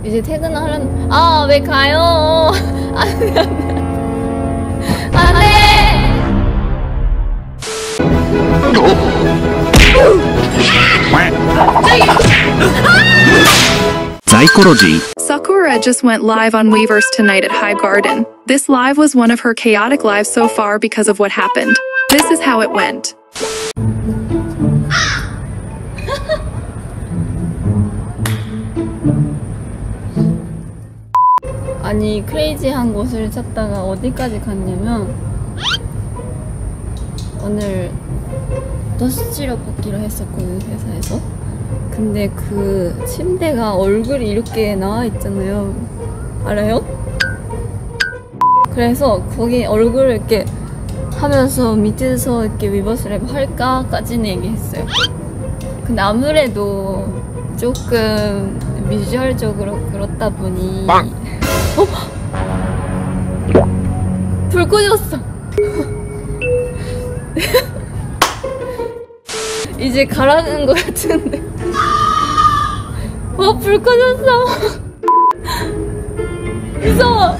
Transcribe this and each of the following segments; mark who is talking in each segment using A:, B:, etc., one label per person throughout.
A: 이제 퇴근하려는. 아, 왜 가요? 안돼, 안돼, 안돼.
B: Psychology.
C: Sakura just went live on Weverse tonight at Hive Garden. This live was one of her chaotic lives so far because of what happened. This is how it went.
A: 아니, 크레이지한 곳을 찾다가 어디까지 갔냐면 오늘 도수치료 뽑기로 했었거든, 회사에서. 근데 그 침대가 얼굴이 이렇게 나와 있잖아요. 알아요? 그래서 거기 얼굴을 이렇게 하면서 밑에서 이렇게 리버스 랩 할까까지는 얘기했어요. 근데 아무래도 조금 비주얼적으로 그렇다 보니 불 꺼졌어. 이제 가라는 것 같은데. 불 꺼졌어. 무서워.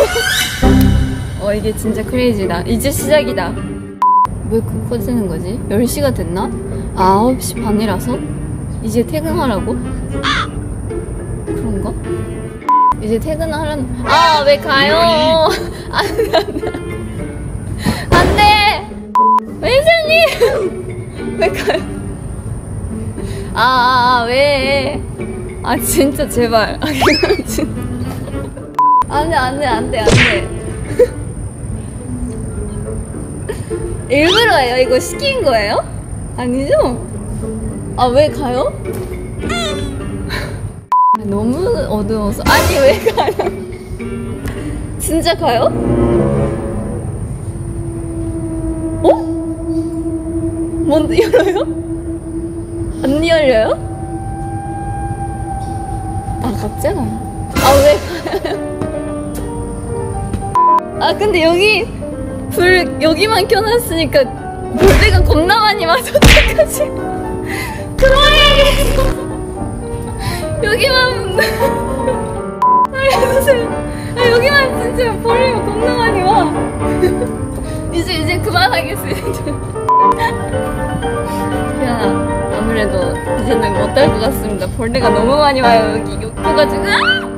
A: 이게 진짜 크레이지다. 이제 시작이다. 왜 그 꺼지는 거지? 10시가 됐나? 9시 반이라서? 이제 퇴근하라고? 그런가? 이제 퇴근하려는. 아, 왜 가요? 안돼, 안돼, 안돼. 회장님, 왜 가요? 왜? 아, 진짜 제발. 안돼. 일부러예요? 이거 시킨 거예요? 아니죠? 아, 왜 가요? 너무 어두워서. 아니, 왜 가요? 진짜 가요? 뭔데, 열어요? 안 열려요? 갔잖아요. 왜 가요? 근데 여기 불 여기만 켜놨으니까 벌레가 겁나 많이 맞아. 어떡하지? 들어와야겠어. 여기만 알려주세요. 여기만 진짜 벌레가 겁나 많이 와. 이제 그만하겠습니다. 희연아, 아무래도 이제는 못할 것 같습니다. 벌레가 너무 많이 와요. 여기 욕해가지고.